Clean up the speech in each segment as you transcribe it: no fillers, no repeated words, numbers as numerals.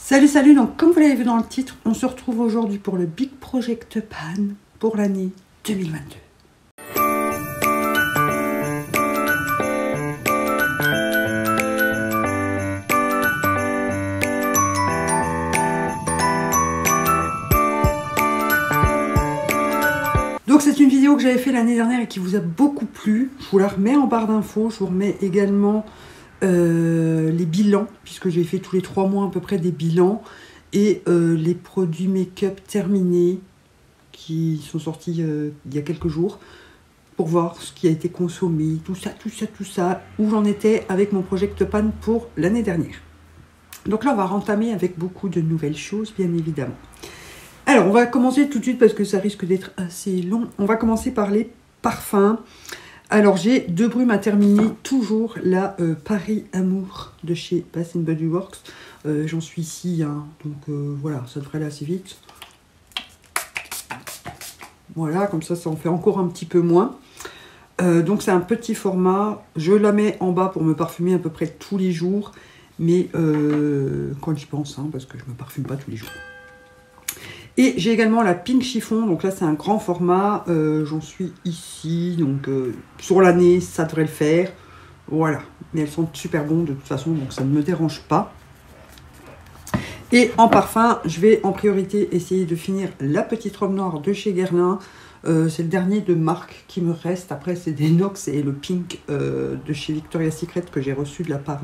Salut, salut, donc comme vous l'avez vu dans le titre, on se retrouve aujourd'hui pour le Big Project Pan pour l'année 2022. Donc c'est une vidéo que j'avais fait l'année dernière et qui vous a beaucoup plu. Je vous la remets en barre d'infos, je vous remets également les bilans, puisque j'ai fait tous les 3 mois à peu près des bilans, et les produits make-up terminés qui sont sortis il y a quelques jours, pour voir ce qui a été consommé, tout ça, où j'en étais avec mon Project Pan pour l'année dernière. Donc là on va rentamer avec beaucoup de nouvelles choses, bien évidemment. Alors on va commencer tout de suite parce que ça risque d'être assez long. On va commencer par les parfums. Alors, j'ai 2 brumes à terminer, toujours la Paris Amour de chez Bath & Body Works. J'en suis ici, hein, donc voilà, ça devrait aller assez vite. Voilà, comme ça en fait encore un petit peu moins. Donc, c'est un petit format. Je la mets en bas pour me parfumer à peu près tous les jours. Mais quand j'y pense, hein, parce que je ne me parfume pas tous les jours. Et j'ai également la Pink Chiffon, donc là c'est un grand format, j'en suis ici, donc sur l'année ça devrait le faire, voilà. Mais elles sont super bonnes de toute façon, donc ça ne me dérange pas. Et en parfum, je vais en priorité essayer de finir la petite robe noire de chez Guerlain. C'est le dernier de marque qui me reste, après c'est des Nox et le Pink de chez Victoria's Secret que j'ai reçu de la part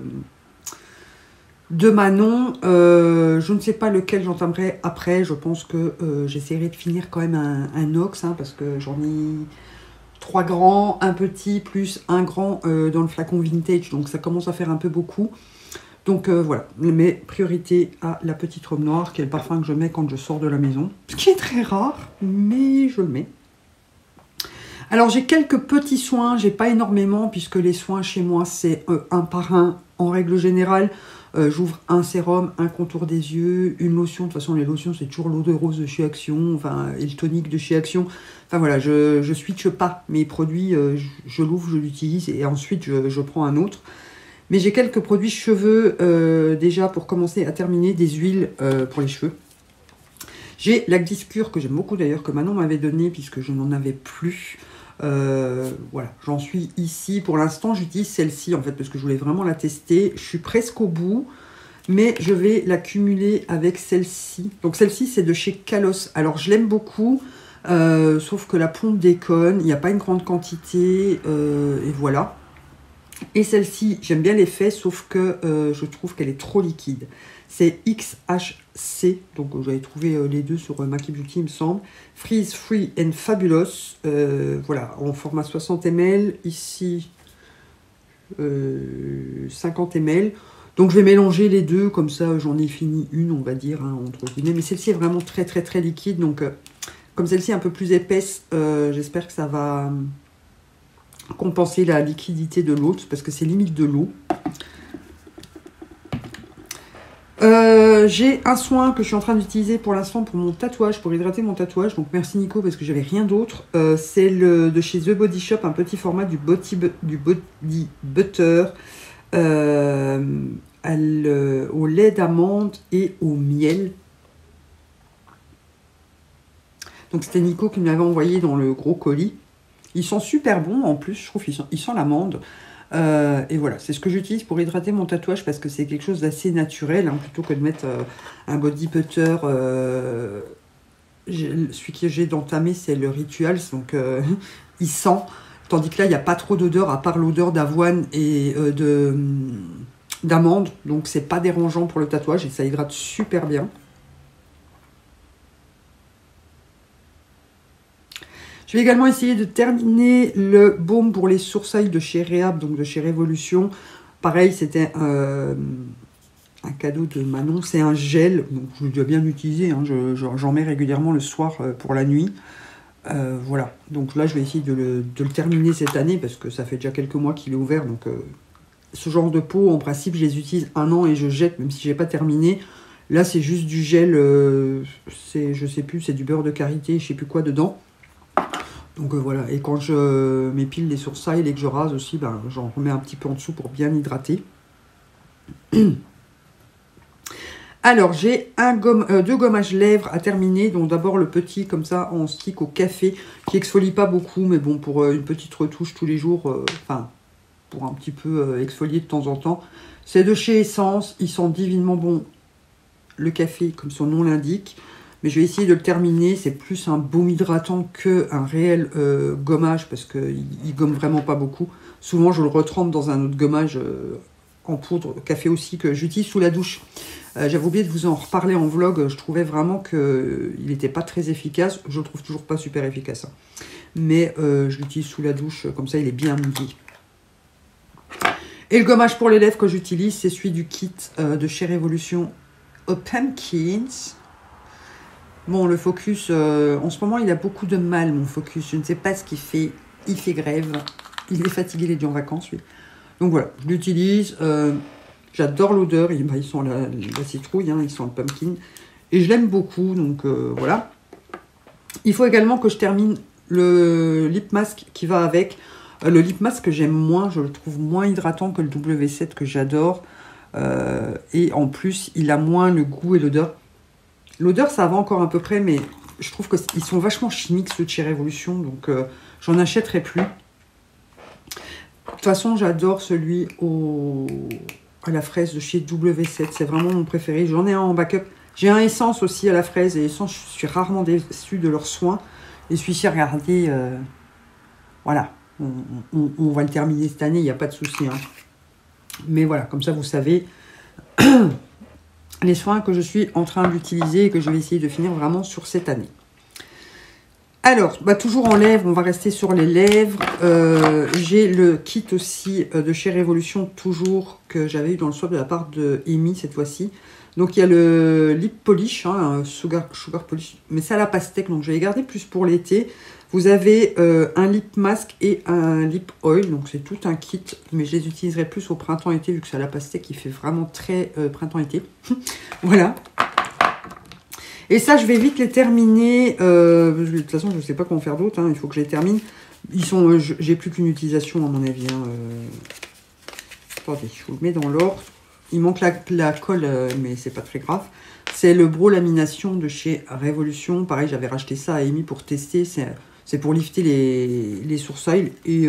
de Manon. Je ne sais pas lequel j'entamerai après. Je pense que j'essaierai de finir quand même un Nox, hein, parce que j'en ai 3 grands, un petit, plus un grand dans le flacon vintage. Donc ça commence à faire un peu beaucoup. Donc voilà, mes priorités à la petite robe noire, qui est le parfum que je mets quand je sors de la maison. Ce qui est très rare, mais je le mets. Alors j'ai quelques petits soins, j'ai pas énormément, puisque les soins chez moi c'est un par un en règle générale. J'ouvre un sérum, un contour des yeux, une lotion. De toute façon, les lotions, c'est toujours l'eau de rose de chez Action, enfin, et le tonique de chez Action. Enfin voilà, je switche pas mes produits, je l'ouvre, je l'utilise et ensuite je prends un autre. Mais j'ai quelques produits cheveux déjà pour commencer à terminer, des huiles pour les cheveux. J'ai la Gliscure que j'aime beaucoup d'ailleurs, que Manon m'avait donné puisque je n'en avais plus. Voilà, j'en suis ici. Pour l'instant, j'utilise celle-ci en fait parce que je voulais vraiment la tester. Je suis presque au bout, mais je vais la cumuler avec celle-ci. Donc celle-ci, c'est de chez Kalos. Alors, je l'aime beaucoup, sauf que la pompe déconne. Il n'y a pas une grande quantité, et voilà. Et celle-ci, j'aime bien l'effet, sauf que je trouve qu'elle est trop liquide. C'est XHC, donc j'avais trouvé les deux sur Maki Beauty, il me semble. Freeze Free and Fabulous, voilà, en format 60 ml, ici 50 ml. Donc je vais mélanger les deux, comme ça j'en ai fini une, on va dire, hein, entre guillemets. Mais celle-ci est vraiment très liquide, donc comme celle-ci est un peu plus épaisse, j'espère que ça va compenser la liquidité de l'autre, parce que c'est limite de l'eau. J'ai un soin que je suis en train d'utiliser pour l'instant pour mon tatouage, pour hydrater mon tatouage. Donc merci Nico parce que j'avais rien d'autre. C'est de chez The Body Shop, un petit format du Body Butter au lait d'amande et au miel. Donc c'était Nico qui me l'avait envoyé dans le gros colis. Ils sont super bons en plus, je trouve qu'ils sentent l'amande. Et voilà, c'est ce que j'utilise pour hydrater mon tatouage parce que c'est quelque chose d'assez naturel, hein, plutôt que de mettre un body butter. Celui que j'ai d'entamer, c'est le Rituals, donc il sent. Tandis que là, il n'y a pas trop d'odeur, à part l'odeur d'avoine et d'amande. Donc c'est pas dérangeant pour le tatouage et ça hydrate super bien. Je vais également essayer de terminer le baume pour les sourcils de chez Rehab, donc de chez Révolution. Pareil, c'était un cadeau de Manon. C'est un gel, donc je dois bien l'utiliser. Hein, j'en mets régulièrement le soir pour la nuit. Voilà, donc là, je vais essayer de le terminer cette année parce que ça fait déjà quelques mois qu'il est ouvert. Donc, ce genre de peau, en principe, je les utilise 1 an et je jette, même si je n'ai pas terminé. Là, c'est juste du gel, je sais plus, c'est du beurre de karité, je sais plus quoi dedans. Donc voilà, et quand je m'épile les sourcils et que je rase aussi, ben, j'en remets un petit peu en dessous pour bien hydrater. Alors, j'ai deux gommages lèvres à terminer. Donc, d'abord le petit, comme ça, en stick au café, qui exfolie pas beaucoup. Mais bon, pour une petite retouche tous les jours, enfin, pour un petit peu exfolier de temps en temps. C'est de chez Essence. Ils sont divinement bons. Le café, comme son nom l'indique. Mais je vais essayer de le terminer. C'est plus un baume hydratant qu'un réel gommage, parce qu'il gomme vraiment pas beaucoup. Souvent, je le retrempe dans un autre gommage en poudre, café aussi, que j'utilise sous la douche. J'avais oublié de vous en reparler en vlog. Je trouvais vraiment qu'il n'était pas très efficace. Je le trouve toujours pas super efficace. Hein. Mais je l'utilise sous la douche. Comme ça, il est bien mouillé. Et le gommage pour les lèvres que j'utilise, c'est celui du kit de chez Révolution au Pumpkins. Bon, le focus, en ce moment, il a beaucoup de mal, mon focus. Je ne sais pas ce qu'il fait. Il fait grève. Il est fatigué, il est déjà en vacances, lui. Donc voilà, je l'utilise. J'adore l'odeur. Ils sont la citrouille, hein, ils sont le pumpkin. Et je l'aime beaucoup, donc voilà. Il faut également que je termine le lip mask qui va avec. Le lip mask que j'aime moins, je le trouve moins hydratant que le W7 que j'adore. Et en plus, il a moins le goût et l'odeur. L'odeur, ça va encore à peu près, mais je trouve qu'ils sont vachement chimiques, ceux de chez Révolution. Donc, j'en achèterai plus. De toute façon, j'adore celui à la fraise de chez W7. C'est vraiment mon préféré. J'en ai un en backup. J'ai un Essence aussi à la fraise. Et Essence, je suis rarement déçue de leurs soins. Et celui-ci, regardez, voilà. On va le terminer cette année, il n'y a pas de souci. Hein. Mais voilà, comme ça, vous savez les soins que je suis en train d'utiliser et que je vais essayer de finir vraiment sur cette année. Alors, toujours en lèvres, on va rester sur les lèvres. J'ai le kit aussi de chez Révolution, toujours, que j'avais eu dans le swap de la part de Amy cette fois-ci. Donc, il y a le lip polish, hein, sugar polish, mais c'est à la pastèque, donc je vais les garder plus pour l'été. Vous avez un lip mask et un lip oil, donc c'est tout un kit, mais je les utiliserai plus au printemps-été, vu que c'est à la pastèque qui fait vraiment très printemps-été. Voilà. Et ça, je vais vite les terminer. De toute façon, je ne sais pas comment faire d'autre. Hein, il faut que je les termine. J'ai plus qu'une utilisation, à mon avis. Hein, attendez, je vous le mets dans l'ordre. Il manque la colle, mais c'est pas très grave. C'est le Bro Lamination de chez Révolution. Pareil, j'avais racheté ça à Amy pour tester. C'est pour lifter les sourcils. Et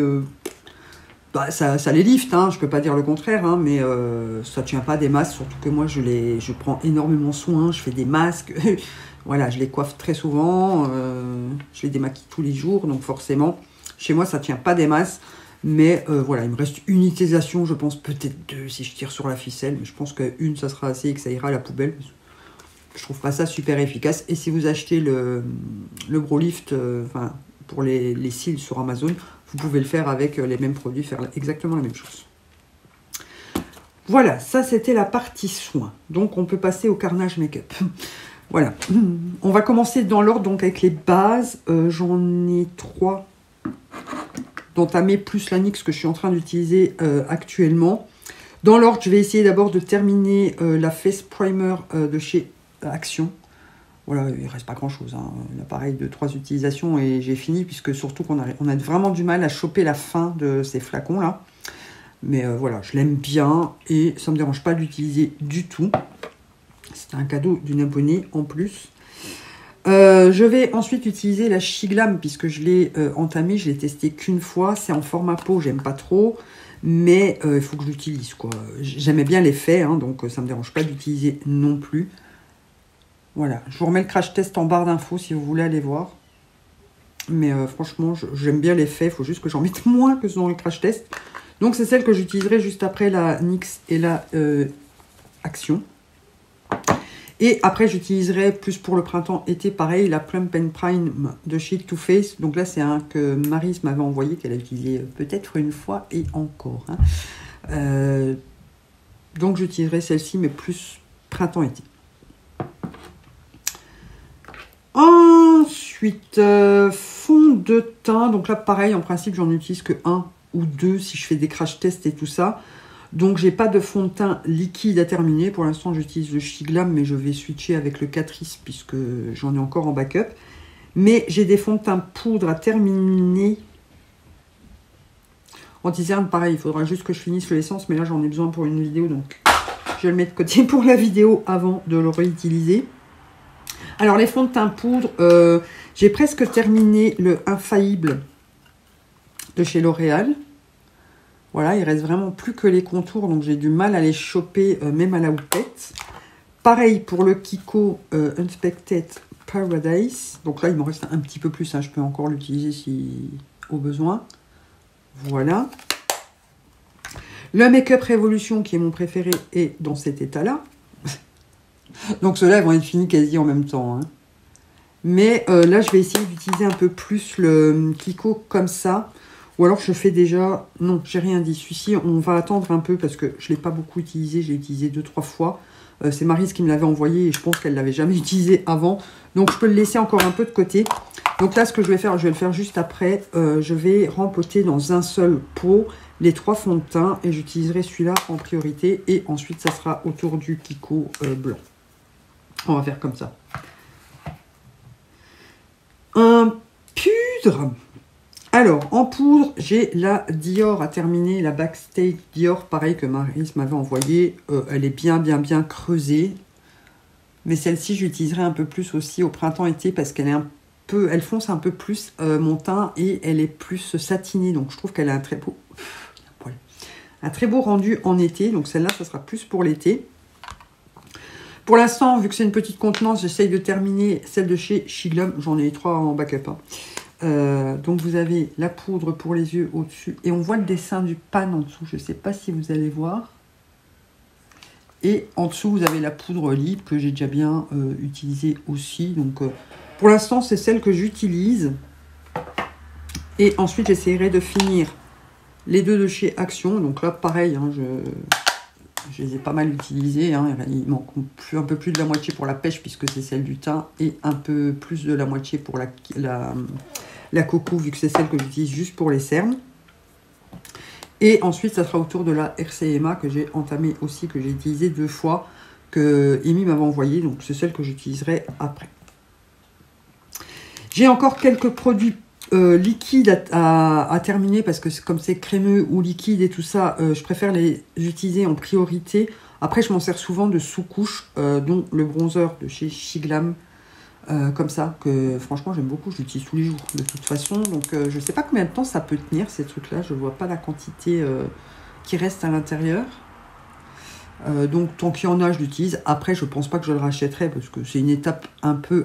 ça les lift, hein, je peux pas dire le contraire, hein, mais ça tient pas des masques, surtout que moi je prends énormément soin, je fais des masques, voilà, je les coiffe très souvent, je les démaquille tous les jours, donc forcément, chez moi ça tient pas des masses, mais voilà, il me reste une utilisation, je pense peut-être deux si je tire sur la ficelle, mais je pense qu'une ça sera assez et que ça ira à la poubelle, je trouve pas ça super efficace, et si vous achetez le Bro Lift, pour les cils sur Amazon, vous pouvez le faire avec les mêmes produits, faire exactement la même chose. Voilà, ça c'était la partie soins. Donc on peut passer au carnage make-up. Voilà. On va commencer dans l'ordre, donc avec les bases. J'en ai 3 d'entamer, plus la NYX que je suis en train d'utiliser actuellement. Dans l'ordre, je vais essayer d'abord de terminer la Face Primer de chez Action. Voilà, il ne reste pas grand-chose. Hein. L'appareil de 3 utilisations et j'ai fini, puisque surtout qu'on a vraiment du mal à choper la fin de ces flacons-là. Mais voilà, je l'aime bien et ça ne me dérange pas d'utiliser du tout. C'est un cadeau d'une abonnée en plus. Je vais ensuite utiliser la Shiglam, puisque je l'ai entamée. Je l'ai testé qu'une fois. C'est en format pot, j'aime pas trop. Mais il faut que je l'utilise, quoi. J'aimais bien l'effet, hein, donc ça ne me dérange pas d'utiliser non plus. Voilà, je vous remets le crash test en barre d'infos si vous voulez aller voir. Mais franchement, j'aime bien l'effet. Il faut juste que j'en mette moins que dans le crash test. Donc, c'est celle que j'utiliserai juste après la NYX et la Action. Et après, j'utiliserai plus pour le printemps-été, pareil, la Plump and Prime de chez Too Faced. Donc là, c'est un que Maryse m'avait envoyé, qu'elle a utilisé peut-être une fois et encore. Hein. Donc, j'utiliserai celle-ci, mais plus printemps-été. Ensuite, fond de teint. Donc là, pareil, en principe, j'en utilise que 1 ou 2 si je fais des crash tests et tout ça. Donc, j'ai pas de fond de teint liquide à terminer. Pour l'instant, j'utilise le Shiglam, mais je vais switcher avec le Catrice puisque j'en ai encore en backup. Mais j'ai des fonds de teint poudre à terminer. Anti-cerne, pareil, il faudra juste que je finisse l'essence, mais là, j'en ai besoin pour une vidéo, donc Je le mets de côté pour la vidéo avant de le réutiliser. Alors, les fonds de teint poudre, j'ai presque terminé le Infaillible de chez L'Oréal. Voilà, il reste vraiment plus que les contours, donc j'ai du mal à les choper, même à la houppette. Pareil pour le Kiko Unexpected Paradise. Donc là, il me reste un petit peu plus, hein, je peux encore l'utiliser si au besoin. Voilà. Le Make-up Révolution, qui est mon préféré, est dans cet état-là. Donc ceux-là, ils vont être finis quasi en même temps, hein. Mais là, je vais essayer d'utiliser un peu plus le Kiko comme ça. Ou alors, je fais déjà... Non, j'ai rien dit. Celui-ci, on va attendre un peu parce que je ne l'ai pas beaucoup utilisé. J'ai utilisé 2-3 fois. C'est Maryse qui me l'avait envoyé et je pense qu'elle ne l'avait jamais utilisé avant. Donc, je peux le laisser encore un peu de côté. Donc là, ce que je vais faire, je vais le faire juste après. Je vais rempoter dans un seul pot les 3 fonds de teint et j'utiliserai celui-là en priorité. Et ensuite, ça sera autour du Kiko blanc. On va faire comme ça. Un poudre. Alors, en poudre, j'ai la Dior à terminer, la Backstage Dior, pareil que Maryse m'avait envoyé. Elle est bien creusée. Mais celle-ci, j'utiliserai un peu plus aussi au printemps-été parce qu'elle est un peu, elle fonce un peu plus mon teint et elle est plus satinée. Donc, je trouve qu'elle a un très beau rendu en été. Donc, celle-là, ça sera plus pour l'été. Pour l'instant, vu que c'est une petite contenance, j'essaye de terminer celle de chez Shiglum. J'en ai 3 en backup, hein. Donc vous avez la poudre pour les yeux au-dessus et on voit le dessin du pan en dessous, je ne sais pas si vous allez voir, et en dessous vous avez la poudre libre que j'ai déjà bien utilisée aussi. Donc pour l'instant c'est celle que j'utilise et ensuite j'essaierai de finir les deux de chez Action. Donc là pareil, hein, je les ai pas mal utilisés, hein. Il manque un peu plus de la moitié pour la pêche puisque c'est celle du teint et un peu plus de la moitié pour la coco vu que c'est celle que j'utilise juste pour les cernes. Et ensuite ça sera autour de la RCMA que j'ai entamée aussi, que j'ai utilisé 2 fois, que Amy m'avait envoyé, donc c'est celle que j'utiliserai après. J'ai encore quelques produits liquides à terminer parce que comme c'est crémeux ou liquide et tout ça, je préfère les utiliser en priorité. Après, je m'en sers souvent de sous-couche, dont le bronzer de chez Shiglam, comme ça, que franchement j'aime beaucoup, je l'utilise tous les jours de toute façon. Donc je ne sais pas combien de temps ça peut tenir ces trucs-là, je ne vois pas la quantité qui reste à l'intérieur. Donc tant qu'il y en a, je l'utilise. Après, je pense pas que je le rachèterai parce que c'est une étape un peu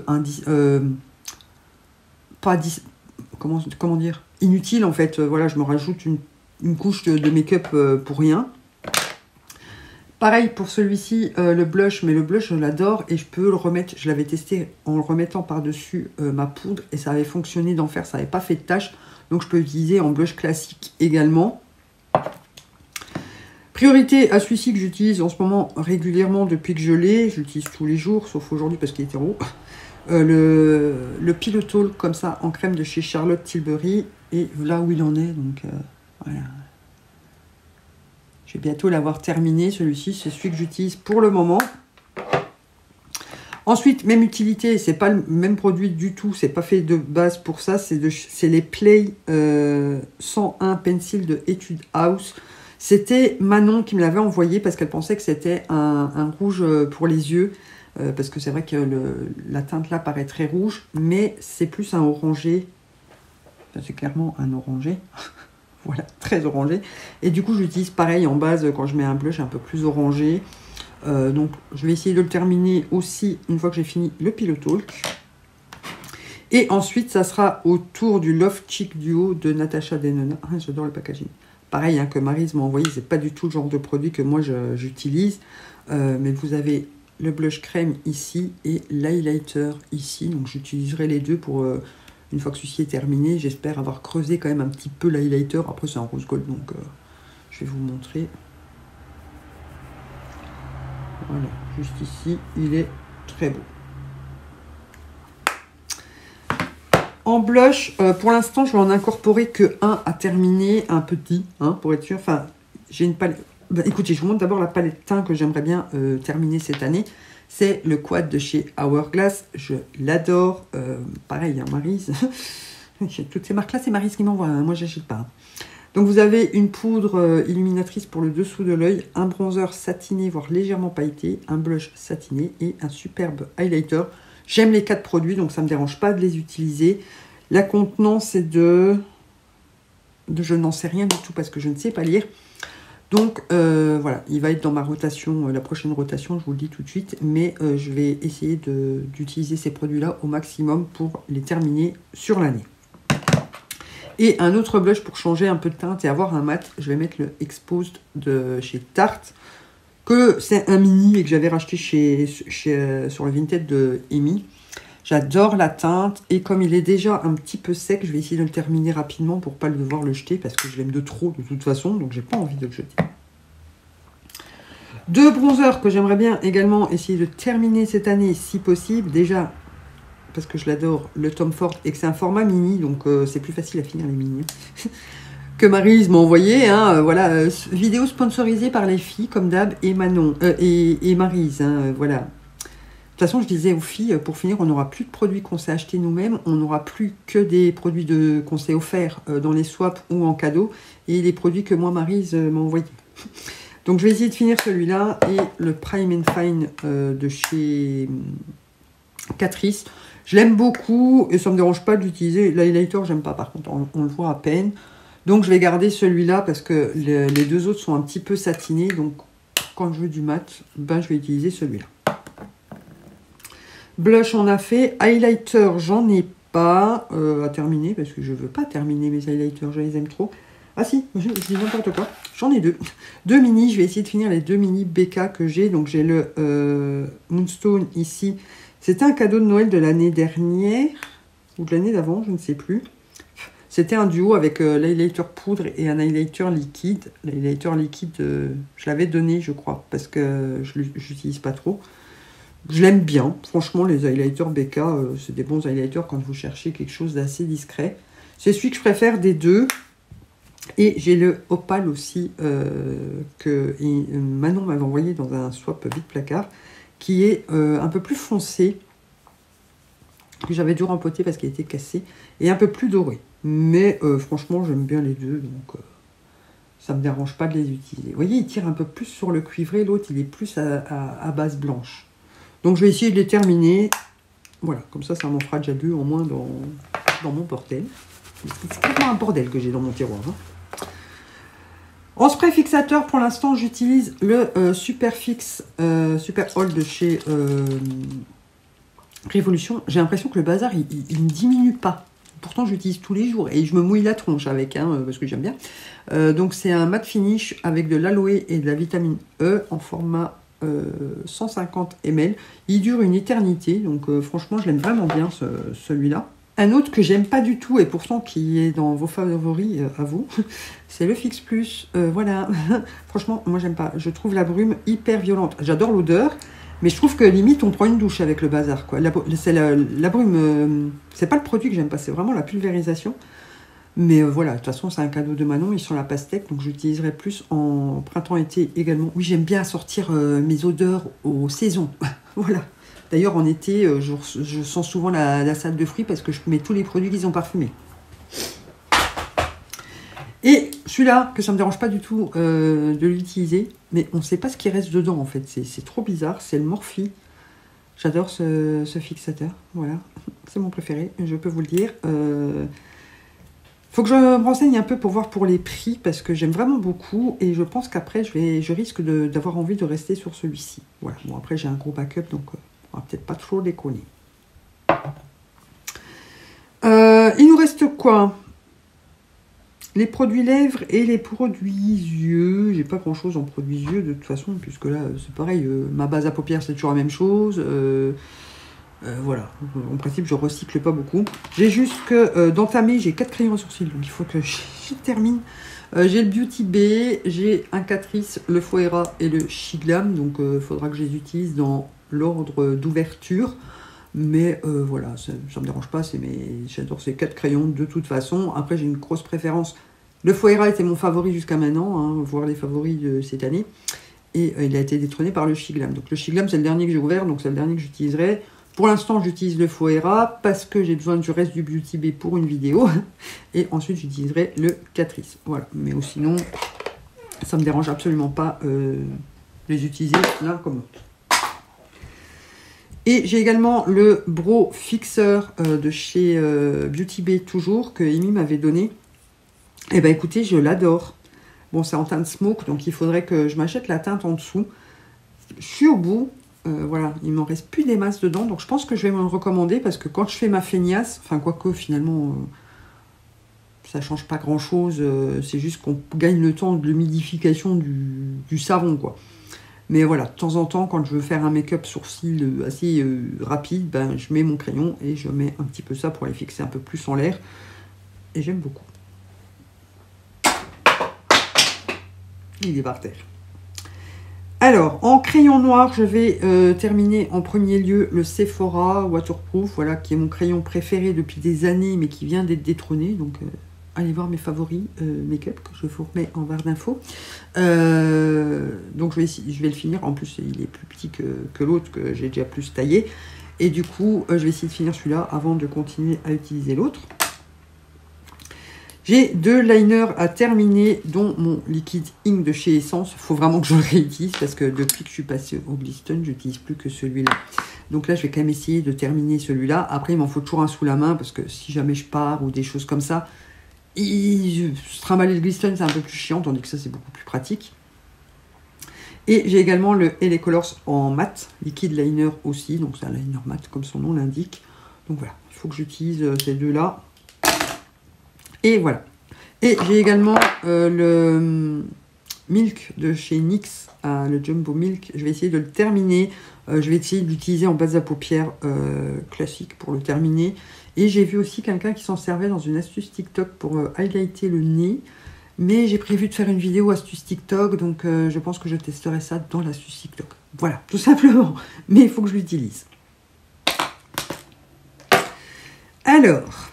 comment dire, inutile en fait. Voilà, je me rajoute une couche de make-up pour rien. Pareil pour celui-ci, le blush, mais le blush je l'adore et je peux le remettre, je l'avais testé en le remettant par-dessus ma poudre et ça avait fonctionné d'enfer, ça n'avait pas fait de tache, donc je peux l'utiliser en blush classique également. Priorité à celui-ci que j'utilise en ce moment régulièrement depuis que je l'ai, je l'utilise tous les jours, sauf aujourd'hui parce qu'il était roux. Le Pillow Talk comme ça en crème de chez Charlotte Tilbury et là où il en est, donc voilà. Je vais bientôt l'avoir terminé, celui-ci, c'est celui que j'utilise pour le moment. Ensuite, même utilité, c'est pas le même produit du tout, c'est pas fait de base pour ça, c'est les Play 101 Pencil de Etude House. C'était Manon qui me l'avait envoyé parce qu'elle pensait que c'était un rouge pour les yeux, parce que c'est vrai que la teinte là paraît très rouge, mais c'est plus un orangé, c'est clairement un orangé. Voilà, très orangé. Et du coup, j'utilise pareil en base quand je mets un blush un peu plus orangé. Donc, je vais essayer de le terminer aussi une fois que j'ai fini le Pillow Talk. Et ensuite, ça sera autour du Love Cheek Duo de Natasha Denona. Ah, j'adore le packaging. Pareil, hein, que Maryse m'a envoyé. C'est pas du tout le genre de produit que moi j'utilise. Mais vous avez le blush crème ici et l'highlighter ici. Donc, j'utiliserai les deux pour... une fois que celui-ci est terminé, j'espère avoir creusé quand même un petit peu l'highlighter. Après, c'est un rose gold, donc je vais vous montrer. Voilà, juste ici, il est très beau. En blush, pour l'instant, je vais en incorporer que un à terminer, un petit, hein, pour être sûr. Enfin, j'ai une palette... Bah, écoutez, je vous montre d'abord la palette teint que j'aimerais bien terminer cette année. C'est le quad de chez Hourglass. Je l'adore. Pareil, hein, Maryse. Toutes ces marques-là, c'est Maryse qui m'envoie. Hein. Moi, je n'achète pas. Donc vous avez une poudre illuminatrice pour le dessous de l'œil, un bronzer satiné, voire légèrement pailleté, un blush satiné et un superbe highlighter. J'aime les 4 produits, donc ça ne me dérange pas de les utiliser. La contenance est de je n'en sais rien du tout parce que je ne sais pas lire. Donc voilà, il va être dans ma rotation, la prochaine rotation, je vous le dis tout de suite. Mais je vais essayer d'utiliser ces produits-là au maximum pour les terminer sur l'année. Et un autre blush pour changer un peu de teinte et avoir un mat, je vais mettre le Exposed de chez Tarte, que c'est un mini et que j'avais racheté sur le Vinted de Amy. J'adore la teinte et comme il est déjà un petit peu sec, je vais essayer de le terminer rapidement pour ne pas devoir le jeter parce que je l'aime de trop de toute façon, donc j'ai pas envie de le jeter. 2 bronzers que j'aimerais bien également essayer de terminer cette année si possible. Déjà, parce que je l'adore, le Tom Ford et que c'est un format mini, donc c'est plus facile à finir les mini. Que Maryse m'a envoyé, hein, voilà, vidéo sponsorisée par les filles comme d'hab et Manon et Maryse, hein, voilà. De toute façon, je disais aux filles, pour finir, on n'aura plus de produits qu'on s'est achetés nous-mêmes, on n'aura plus que des produits qu'on s'est offerts dans les swaps ou en cadeau, et les produits que moi, Maryse, m'a envoyés. Donc, je vais essayer de finir celui-là et le Prime and Fine de chez Catrice. Je l'aime beaucoup et ça ne me dérange pas de l'utiliser. L'highlighter, j'aime pas, par contre, on le voit à peine. Donc, je vais garder celui-là parce que les 2 autres sont un petit peu satinés. Donc, quand je veux du mat, ben, je vais utiliser celui-là. Blush, on a fait. Highlighter, j'en ai pas à terminer parce que je veux pas terminer mes highlighters, je les aime trop. Ah si, je dis n'importe quoi. J'en ai 2. 2 mini, je vais essayer de finir les 2 mini BK que j'ai. Donc, j'ai le Moonstone ici. C'était un cadeau de Noël de l'année dernière ou de l'année d'avant, je ne sais plus. C'était un duo avec l'highlighter poudre et un highlighter liquide. L'highlighter liquide, je l'avais donné, je crois, parce que je l'utilise pas trop. Je l'aime bien. Franchement, les highlighters BK, c'est des bons highlighters quand vous cherchez quelque chose d'assez discret. C'est celui que je préfère des 2. Et j'ai le Opal aussi que Manon m'avait envoyé dans un swap vide placard, qui est un peu plus foncé, que j'avais dû rempoter parce qu'il était cassé, et un peu plus doré. Mais franchement, j'aime bien les 2, donc ça ne me dérange pas de les utiliser. Vous voyez, il tire un peu plus sur le cuivré, l'autre, il est plus à base blanche. Donc, je vais essayer de les terminer. Voilà, comme ça m'en fera déjà 2 en moins dans mon bordel. C'est vraiment un bordel que j'ai dans mon tiroir. Hein. En spray fixateur, pour l'instant, j'utilise le Superfix Super All de chez Révolution. J'ai l'impression que le bazar, il ne diminue pas. Pourtant, j'utilise tous les jours et je me mouille la tronche avec, hein, parce que j'aime bien. Donc, c'est un matte finish avec de l'aloe et de la vitamine E en format 150 ml. Il dure une éternité, donc franchement, je l'aime vraiment bien, celui-là. Un autre que j'aime pas du tout et pourtant qui est dans vos favoris à vous, c'est le Fix Plus. Voilà, franchement, moi j'aime pas. Je trouve la brume hyper violente. J'adore l'odeur, mais je trouve que limite on prend une douche avec le bazar, quoi. La brume, c'est pas le produit que j'aime pas, c'est vraiment la pulvérisation. Mais voilà, de toute façon c'est un cadeau de Manon, ils sont la pastèque, donc j'utiliserai plus en printemps-été également. Oui, j'aime bien assortir mes odeurs aux saisons. Voilà. D'ailleurs, en été, je sens souvent la salade de fruits parce que je mets tous les produits qu'ils ont parfumés. Et celui-là, que ça ne me dérange pas du tout de l'utiliser, mais on ne sait pas ce qui reste dedans en fait. C'est trop bizarre, c'est le Morphe. J'adore ce fixateur, voilà. C'est mon préféré, je peux vous le dire. Faut que je me renseigne un peu pour voir pour les prix parce que j'aime vraiment beaucoup et je pense qu'après je risque d'avoir envie de rester sur celui-ci. Voilà, bon après j'ai un gros backup donc on va peut-être pas trop déconner. Il nous reste quoi? Les produits lèvres et les produits yeux. J'ai pas grand chose en produits yeux de toute façon puisque là c'est pareil, ma base à paupières c'est toujours la même chose. Voilà, en principe je recycle pas beaucoup. J'ai juste que d'entamer, j'ai 4 crayons à sourcils, donc il faut que je termine. J'ai le Beauty Bay, j'ai un Catrice, le Foera et le Shiglam, donc il faudra que je les utilise dans l'ordre d'ouverture. Mais voilà, ça ne me dérange pas, j'adore ces 4 crayons de toute façon. Après j'ai une grosse préférence. Le Foera était mon favori jusqu'à maintenant, hein, voire les favoris de cette année. Et il a été détrôné par le Shiglam. Donc le Shiglam c'est le dernier que j'ai ouvert, donc c'est le dernier que j'utiliserai. Pour l'instant, j'utilise le Foera parce que j'ai besoin du reste du Beauty Bay pour une vidéo. Et ensuite, j'utiliserai le Catrice. Voilà. Mais sinon, ça ne me dérange absolument pas les utiliser l'un comme l'autre. Et j'ai également le Brow Fixer de chez Beauty Bay toujours, que Amy m'avait donné. Et ben écoutez, je l'adore. Bon, c'est en teinte smoke, donc il faudrait que je m'achète la teinte en dessous. Je suis au bout. Voilà, il m'en reste plus des masses dedans, donc je pense que je vais me le recommander parce que quand je fais ma feignasse, enfin quoique finalement ça change pas grand chose, c'est juste qu'on gagne le temps de l'humidification du savon quoi. Mais voilà, de temps en temps quand je veux faire un make-up sourcil assez rapide, ben, je mets mon crayon et je mets un petit peu ça pour les fixer un peu plus en l'air et j'aime beaucoup. Il est par terre. Alors, en crayon noir, je vais terminer en premier lieu le Sephora Waterproof, voilà, qui est mon crayon préféré depuis des années, mais qui vient d'être détrôné. Donc, allez voir mes favoris make-up, que je vous remets en barre d'infos. Donc, je vais le finir. En plus, il est plus petit que l'autre, que j'ai déjà plus taillé. Et du coup, je vais essayer de finir celui-là avant de continuer à utiliser l'autre. J'ai 2 liners à terminer, dont mon liquide ink de chez Essence. Il faut vraiment que je le réutilise parce que depuis que je suis passée au Glisten, je n'utilise plus que celui-là. Donc là, je vais quand même essayer de terminer celui-là. Après, il m'en faut toujours un sous la main parce que si jamais je pars ou des choses comme ça, se trimballer le Glisten, c'est un peu plus chiant, tandis que ça, c'est beaucoup plus pratique. Et j'ai également le LA Colors en mat, liquide liner aussi. Donc c'est un liner mat comme son nom l'indique. Donc voilà, il faut que j'utilise ces deux-là. Et voilà. Et j'ai également le Milk de chez NYX, le Jumbo Milk. Je vais essayer de le terminer. Je vais essayer de l'utiliser en base à paupières classique pour le terminer. Et j'ai vu aussi quelqu'un qui s'en servait dans une astuce TikTok pour highlighter le nez. Mais j'ai prévu de faire une vidéo astuce TikTok, donc je pense que je testerai ça dans l'astuce TikTok. Voilà, tout simplement. Mais il faut que je l'utilise. Alors...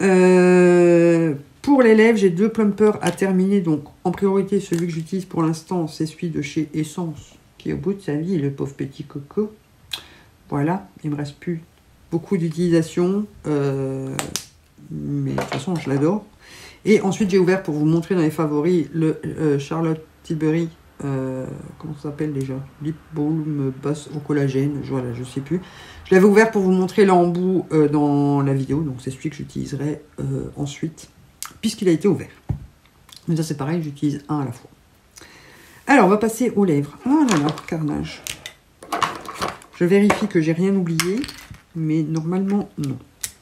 pour les lèvres, j'ai 2 plumpers à terminer. Donc, en priorité, celui que j'utilise pour l'instant, c'est celui de chez Essence, qui est au bout de sa vie, le pauvre petit coco. Voilà, il me reste plus beaucoup d'utilisation. Mais de toute façon, je l'adore. Et ensuite, j'ai ouvert pour vous montrer dans les favoris le Charlotte Tilbury. Comment ça s'appelle déjà? Lip Balm Base au collagène. Voilà, je sais plus. Je l'avais ouvert pour vous montrer l'embout dans la vidéo. Donc, c'est celui que j'utiliserai ensuite, puisqu'il a été ouvert. Mais ça, c'est pareil, j'utilise un à la fois. Alors, on va passer aux lèvres. Ah là là, carnage. Je vérifie que j'ai rien oublié, mais normalement, non.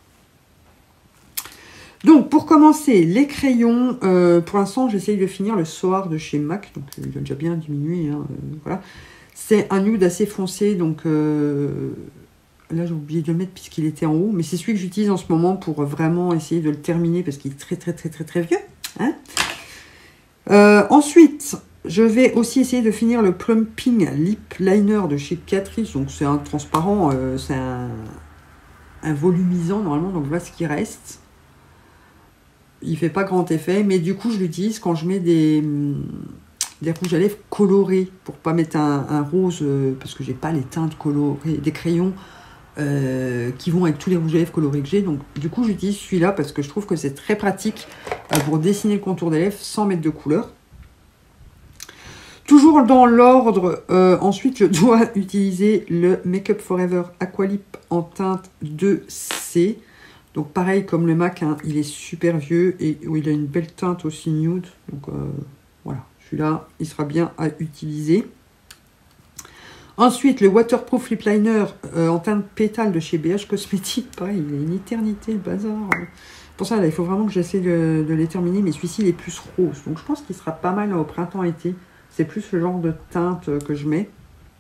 Donc, pour commencer, les crayons, pour l'instant, j'essaye de finir le Soar de chez MAC. Donc, il a déjà bien diminué. Hein, voilà. C'est un nude assez foncé. Donc, là, j'ai oublié de le mettre puisqu'il était en haut. Mais c'est celui que j'utilise en ce moment pour vraiment essayer de le terminer parce qu'il est très vieux. Hein. Ensuite, je vais aussi essayer de finir le Plumping Lip Liner de chez Catrice. Donc, c'est un transparent. C'est un volumisant normalement. Donc, voilà ce qui reste. Il fait pas grand effet, mais du coup, je l'utilise quand je mets des rouges à lèvres colorés pour pas mettre un rose, parce que j'ai pas les teintes colorées, des crayons qui vont avec tous les rouges à lèvres colorés que j'ai. Donc, du coup, j'utilise celui-là parce que je trouve que c'est très pratique pour dessiner le contour des lèvres sans mettre de couleur. Toujours dans l'ordre, ensuite, je dois utiliser le Make Up Forever Aqualip en teinte 2C. Donc pareil comme le MAC, hein, il est super vieux et il a une belle teinte aussi nude. Donc voilà, celui-là, il sera bien à utiliser. Ensuite, le Waterproof Lip Liner en teinte pétale de chez BH Cosmetics. Pareil, il a une éternité, le bazar. Pour ça, là, il faut vraiment que j'essaie de les terminer. Mais celui-ci, il est plus rose. Donc je pense qu'il sera pas mal au printemps-été. C'est plus le genre de teinte que je mets.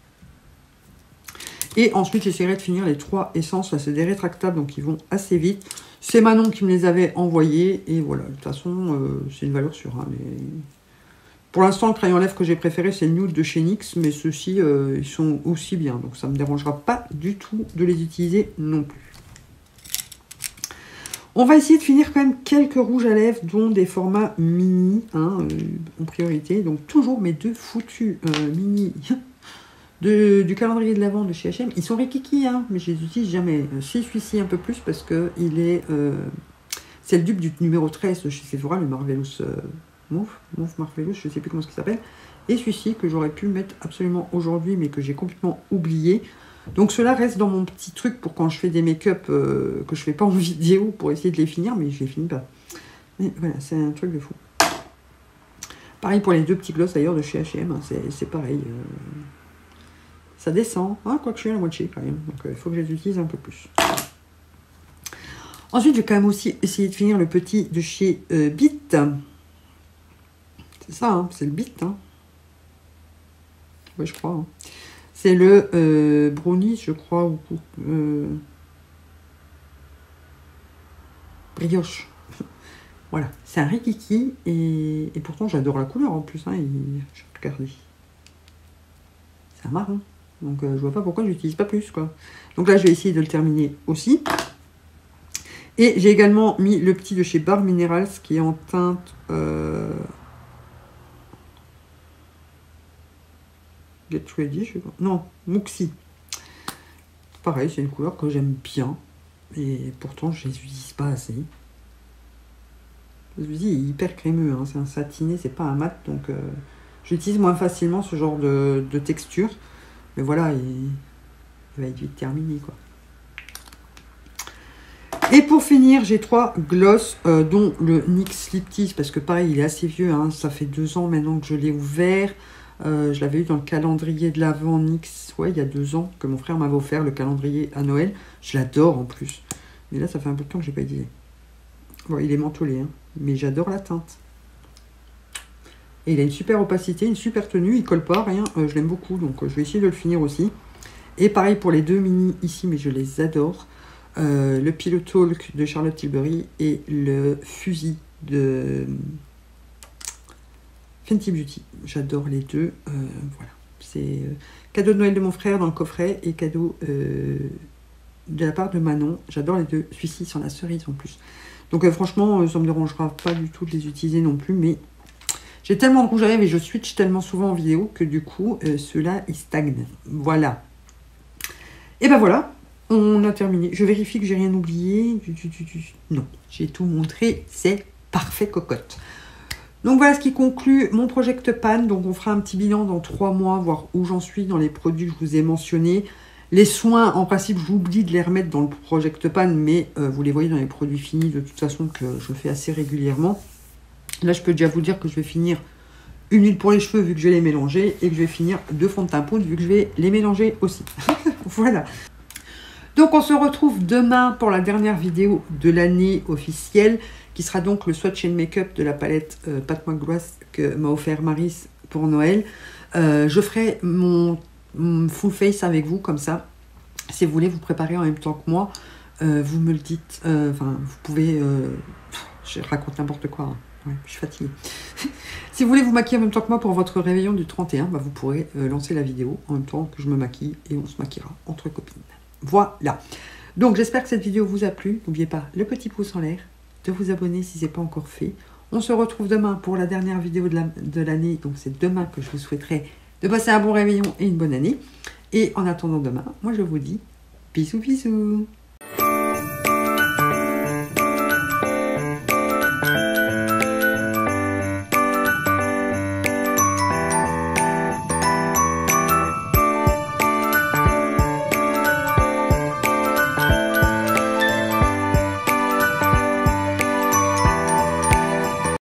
Et ensuite, j'essaierai de finir les 3 essences. Là, c'est des rétractables, donc ils vont assez vite. C'est Manon qui me les avait envoyés. Et voilà, de toute façon, c'est une valeur sûre. Hein, mais... Pour l'instant, le crayon à lèvres que j'ai préféré, c'est le Nude de chez NYX. Mais ceux-ci, ils sont aussi bien. Donc, ça ne me dérangera pas du tout de les utiliser non plus. On va essayer de finir quand même quelques rouges à lèvres, dont des formats mini, hein, en priorité. Donc, toujours mes 2 foutus mini... du calendrier de l'Avent de chez H&M. Ils sont rikiki, hein, mais je les utilise jamais. Si celui-ci un peu plus parce que il est, c'est le dupe du numéro 13 de chez Sephora, le Marvelous Move Marvelous, je ne sais plus comment ça s'appelle. Et celui-ci que j'aurais pu mettre absolument aujourd'hui, mais que j'ai complètement oublié. Donc cela reste dans mon petit truc pour quand je fais des make-up que je fais pas en vidéo pour essayer de les finir, mais je les finis pas. Mais voilà, c'est un truc de fou. Pareil pour les deux petits gloss d'ailleurs de chez H&M, hein, c'est pareil. Ça descend, hein, quoique je suis à la moitié quand même, donc il faut que je les utilise un peu plus. Ensuite, je vais quand même aussi essayer de finir le petit de chez Beat. C'est ça, hein, c'est le Beat. Hein. Oui, je crois. Hein. C'est le brownie, je crois, ou brioche. Voilà, c'est un rikiki et pourtant j'adore la couleur en plus. Hein, regardez. C'est un marron. Donc je vois pas pourquoi je n'utilise pas plus, quoi. Donc là, je vais essayer de le terminer aussi. Et j'ai également mis le petit de chez Bar Minerals qui est en teinte... Get Ready, je sais pas. Non, Muxi. Pareil, c'est une couleur que j'aime bien. Et pourtant, je ne les utilise pas assez. Je vous dis, il est hyper crémeux. Hein. C'est un satiné, c'est pas un mat. Donc, j'utilise moins facilement ce genre de texture. Mais voilà, il va être vite terminé, quoi. Et pour finir, j'ai 3 gloss, dont le NYX Lip Tease, parce que pareil, il est assez vieux. Hein. Ça fait 2 ans maintenant que je l'ai ouvert. Je l'avais eu dans le calendrier de l'Avent NYX, ouais, il y a 2 ans, que mon frère m'avait offert, le calendrier à Noël. Je l'adore en plus. Mais là, ça fait un peu de temps que je n'ai pas utilisé. Bon, il est mentholé, hein, mais j'adore la teinte. Et il a une super opacité, une super tenue, il colle pas, rien. Je l'aime beaucoup, donc je vais essayer de le finir aussi. Et pareil pour les deux mini ici, mais je les adore. Le Pillow Talk de Charlotte Tilbury et le Fusil de Fenty Beauty. J'adore les deux. Voilà. C'est cadeau de Noël de mon frère dans le coffret et cadeau de la part de Manon. J'adore les deux. Celui-ci sur la cerise en plus. Donc franchement, ça ne me dérangera pas du tout de les utiliser non plus. Mais j'ai tellement de rouge à lèvres et je switch tellement souvent en vidéo que du coup, ceux-là, ils stagnent. Voilà. Et ben voilà. On a terminé. Je vérifie que j'ai rien oublié. Non, j'ai tout montré. C'est parfait cocotte. Donc voilà ce qui conclut mon Project Pan. Donc on fera un petit bilan dans 3 mois, voir où j'en suis dans les produits que je vous ai mentionnés. Les soins, en principe, j'oublie de les remettre dans le Project Pan, mais vous les voyez dans les produits finis de toute façon que je fais assez régulièrement. Là, je peux déjà vous dire que je vais finir une huile pour les cheveux vu que je vais les mélanger et que je vais finir 2 fonds de teint poudre vu que je vais les mélanger aussi. Voilà. Donc on se retrouve demain pour la dernière vidéo de l'année officielle qui sera donc le Swatch and Makeup de la palette Pat McGrath que m'a offert Maris pour Noël. Je ferai mon full face avec vous comme ça. Si vous voulez vous préparer en même temps que moi, vous me le dites. Enfin, vous pouvez... je raconte n'importe quoi. Hein. Ouais, je suis fatiguée. Si vous voulez vous maquiller en même temps que moi pour votre réveillon du 31, bah vous pourrez lancer la vidéo en même temps que je me maquille et on se maquillera entre copines. Voilà. Donc, j'espère que cette vidéo vous a plu. N'oubliez pas le petit pouce en l'air, de vous abonner si ce n'est pas encore fait. On se retrouve demain pour la dernière vidéo de l'année. Donc, c'est demain que je vous souhaiterai de passer un bon réveillon et une bonne année. Et en attendant demain, moi, je vous dis bisous, bisous.